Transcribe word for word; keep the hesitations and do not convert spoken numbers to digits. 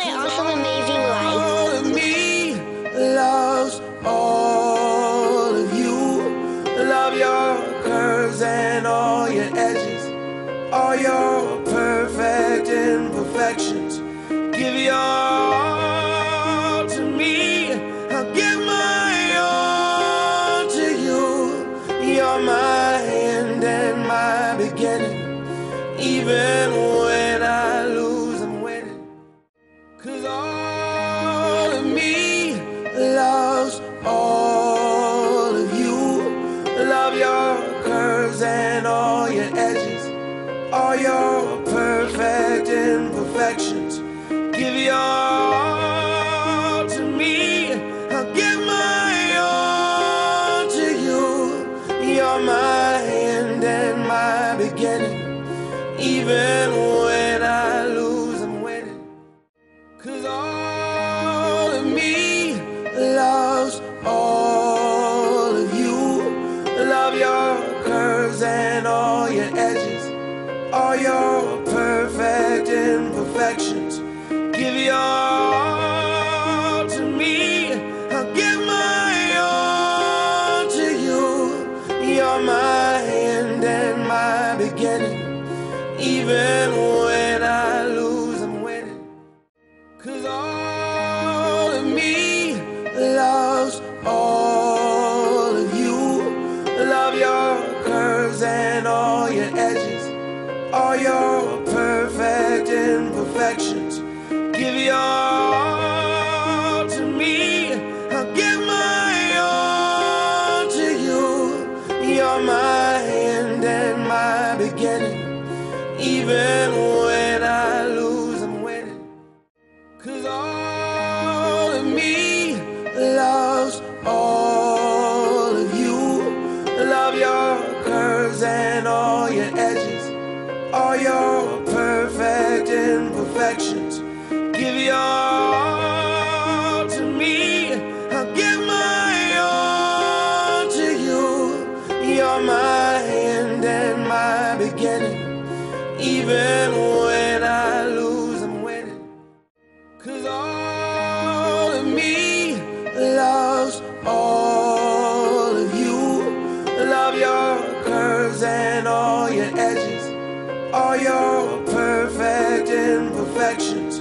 wear awesome, amazing lights. All of me loves all of you. Love your curves and all your edges, all your perfect imperfections. Give your all to me. I'll give my all to you. You're my end and my beginning. Even when I lose, I'm winning. 'Cause all of me loves all of you. Love your curves and all your edges, all your perfect imperfections. Give your all to me. I'll give my all to you. You're my end and my beginning. Even when I lose, I'm winning. 'Cause all of me loves all of you. Love your curves and all your edges, all your perfect imperfections. Give your all to me. I'll give my all to you. You're my end and my beginning. Even when I lose, I'm winning. 'Cause all of me loves all of you. Love your curves and all your edges, all your perfect imperfections. Give your all to me. I'll give my all to you. You're my end and my beginning. Even when I lose, I'm winning. 'Cause all of me loves all of you. Love your curves and all your edges, all your perfect imperfections. Give your all to me. I'll give my all to you. You're my end and my beginning. Even when I lose, I'm winning. 'Cause all of me loves all of you. Love your curves and all your edges, all your perfect imperfections.